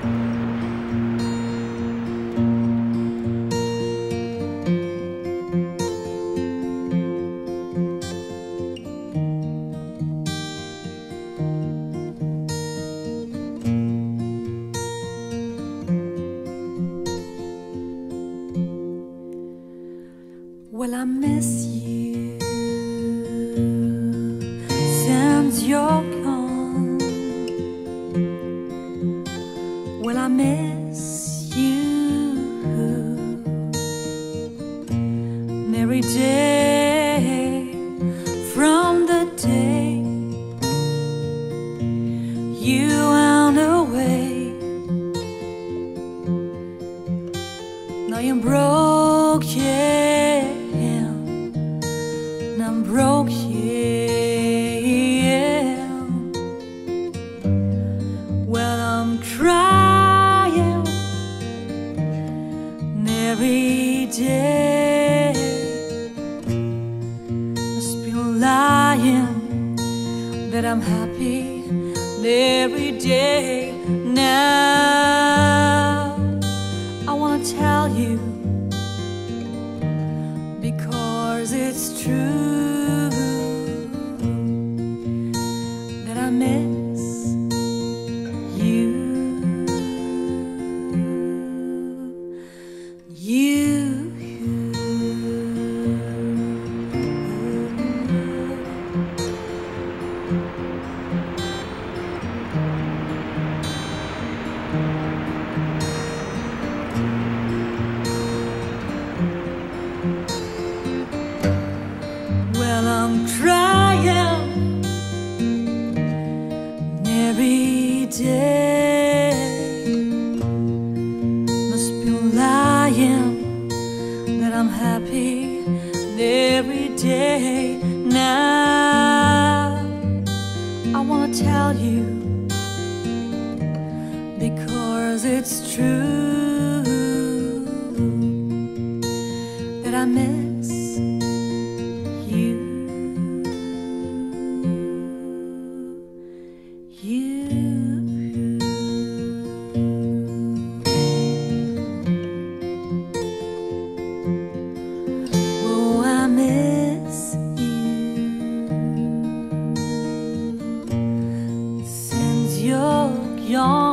Well, I miss you since you're gone. Well, I miss you every day from the day you went away. Now you're broken. I'm broke, yeah. Well, I'm crying every day. Must be lying that I'm happy every day. Now I wanna tell you, because it's true, that I miss you. Well, I'm crying every day. Must be lying that I'm happy every day. Now I wanna tell you, because it's true, that I miss you. Oh, I miss you since you're gone.